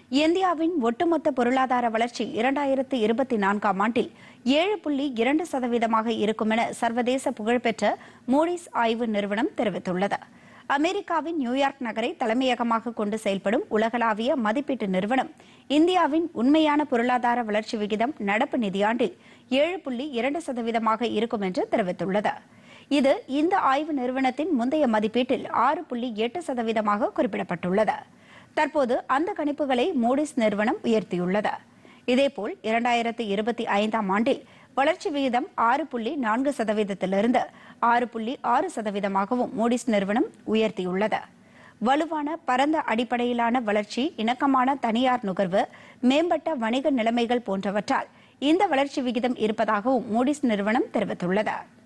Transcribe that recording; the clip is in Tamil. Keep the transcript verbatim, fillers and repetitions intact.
இந்தியாவின் ஒட்டுமொத்த பொருளாதார வளர்ச்சி இரண்டாயிரத்து இருபத்தி நான்காம் ஆண்டில் ஏழு புள்ளி இரண்டு சதவீதமாக இருக்கும் என சர்வதேச புகழ்பெற்ற மூடிஸ் ஆய்வு நிறுவனம் தெரிவித்துள்ளது. அமெரிக்காவின் நியூயார்க் நகரை தலைமையகமாக கொண்டு செயல்படும் உலகளாவிய மதிப்பீட்டு நிறுவனம் இந்தியாவின் உண்மையான பொருளாதார வளர்ச்சி விகிதம் நடப்பு நிதியாண்டில் ஏழு புள்ளி இரண்டு சதவீதமாக இருக்கும் என்று தெரிவித்துள்ளது. இது இந்த ஆய்வு நிறுவனத்தின் முந்தைய மதிப்பீட்டில் ஆறு புள்ளி எட்டு சதவீதமாக குறிப்பிடப்பட்டுள்ளது. தற்போது அந்த கணிப்புகளை மூடிஸ் நிறுவனம் உயர்த்தியுள்ளது. இதேபோல் இரண்டாயிரத்து இருபத்தி ஐந்தாம் ஆண்டில் வளர்ச்சி விகிதம் ஆறு புள்ளி நான்கு சதவீதத்திலிருந்து ஆறு புள்ளி ஆறு சதவீதமாகவும் மூடிஸ் நிறுவனம் உயர்த்தியுள்ளது. வலுவான பரந்த அடிப்படையிலான வளர்ச்சி, இணக்கமான தனியார் நுகர்வு, மேம்பட்ட வணிக நிலைமைகள் போன்றவற்றால் இந்த வளர்ச்சி விகிதம் இருப்பதாகவும் மூடிஸ் நிறுவனம் தெரிவித்துள்ளது.